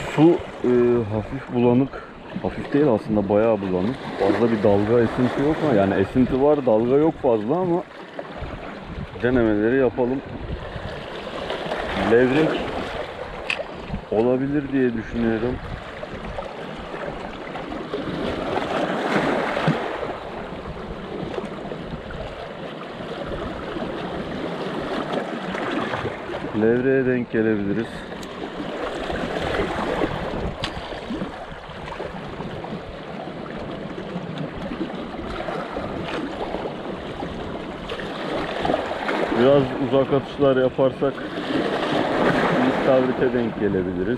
Su hafif bulanık. Hafif değil aslında, bayağı bulanık. Fazla bir dalga esinti yok mu? Yani esinti var, dalga yok fazla ama denemeleri yapalım. Levrek olabilir diye düşünüyorum. Levreğe denk gelebiliriz. Biraz uzak atışlar yaparsak istavrite denk gelebiliriz.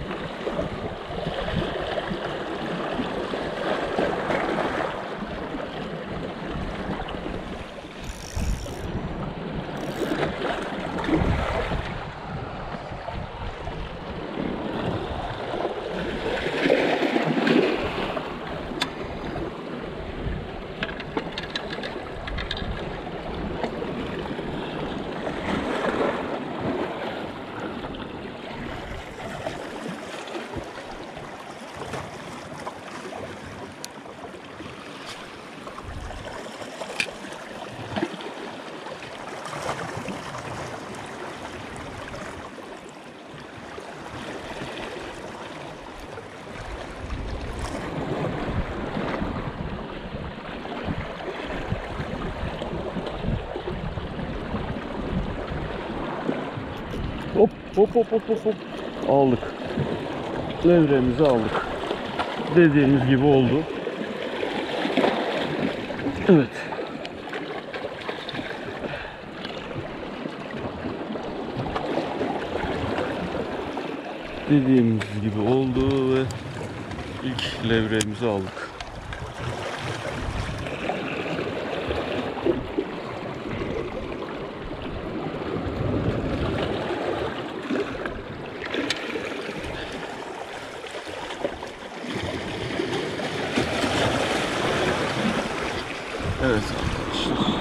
Hop hop hop hop hop hop. Aldık. Levreğimizi aldık. Dediğimiz gibi oldu. Evet. Dediğimiz gibi oldu ve ilk levreğimizi aldık. Evet arkadaşlar.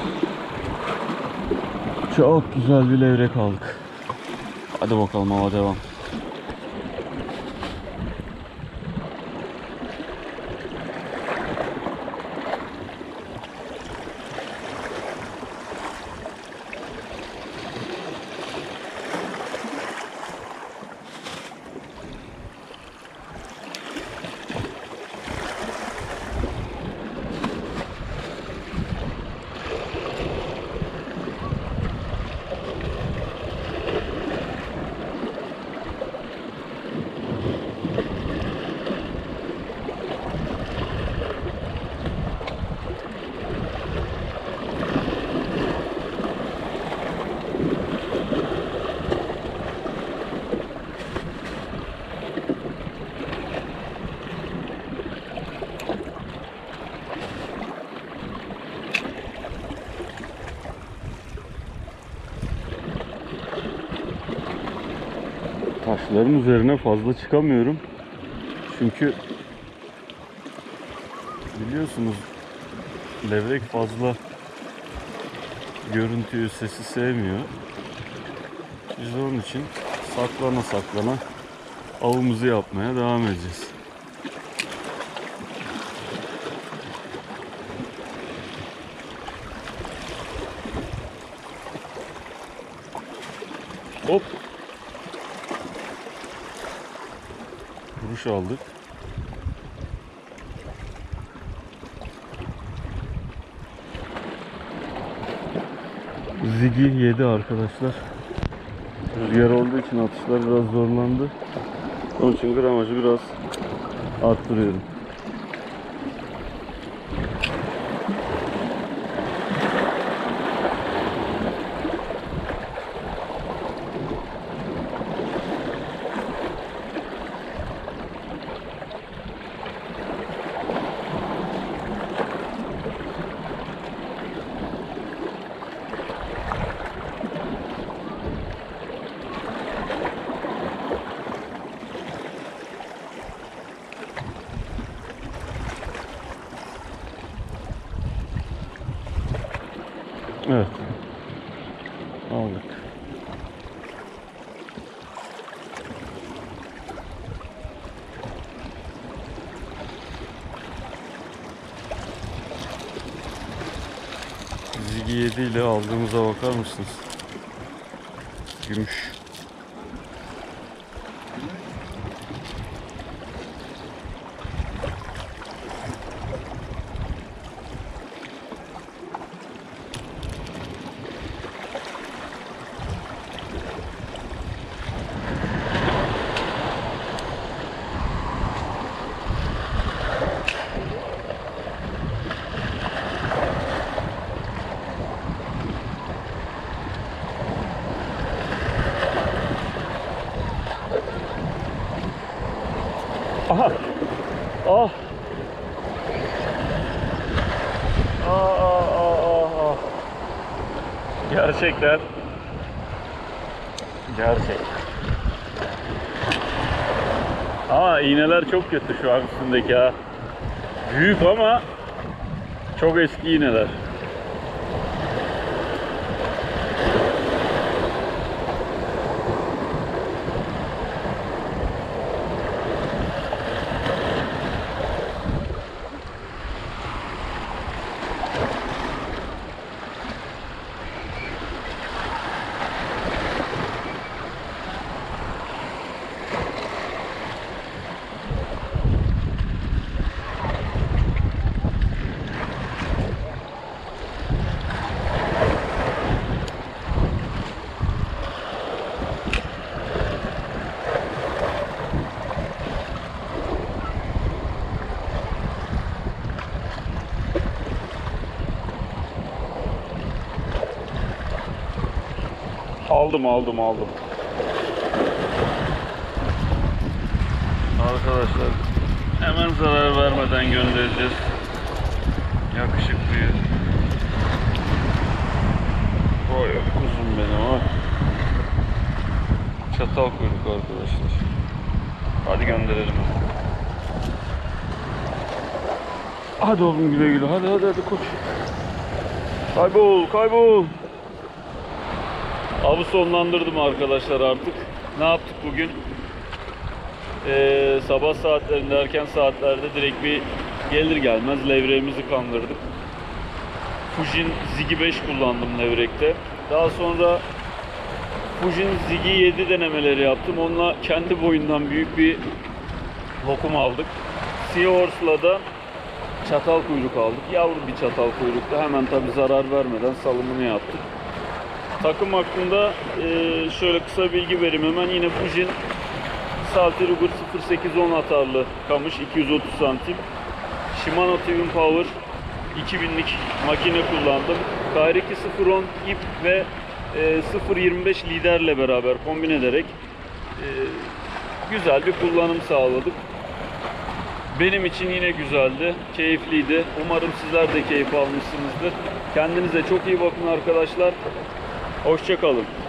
Çok güzel bir levrek aldık. Hadi bakalım, hava devam. Taşların üzerine fazla çıkamıyorum. Çünkü biliyorsunuz levrek fazla görüntüyü, sesi sevmiyor. Biz de onun için saklana saklana avımızı yapmaya devam edeceğiz. Hop. Kuruş aldık. Zigi yedi arkadaşlar. Rüzgar olduğu için atışlar biraz zorlandı. Onun için gramajı biraz arttırıyorum. Ziggy 7 ile aldığımıza bakar mısınız? Gümüş. Aha. Ah. Ah. Gerçekten. Ama iğneler çok kötü şu an üstündeki ha. Büyük ama çok eski iğneler. Aldım. Arkadaşlar hemen zarar vermeden göndereceğiz. Yakışıklıyı. Vay kuzum benim ha. Çatal kuyruk arkadaşlar. Hadi gönderelim. Hadi oğlum güle. Hadi koş. Kaybol. Avı sonlandırdım arkadaşlar artık. Ne yaptık bugün? Sabah saatlerinde, erken saatlerde direkt bir gelir gelmez levreğimizi kandırdık. Fujin Ziggy 5 kullandım levrekte. Daha sonra Fujin Ziggy 7 denemeleri yaptım. Onunla kendi boyundan büyük bir lokum aldık. Seahorse'la da çatal kuyruk aldık. Yavru bir çatal kuyrukta. Hemen tabi zarar vermeden salımını yaptık. Takım hakkında şöyle kısa bilgi vereyim hemen. Yine Fujin Saltirugur 0810 atarlı kamış 230 santim. Shimano Twin Power 2000'lik makine kullandım. Kairiki 010 ip ve 0.25 liderle beraber kombin ederek güzel bir kullanım sağladık. Benim için yine güzeldi, keyifliydi. Umarım sizler de keyif almışsınızdır. Kendinize çok iyi bakın arkadaşlar. Hoşça kalın.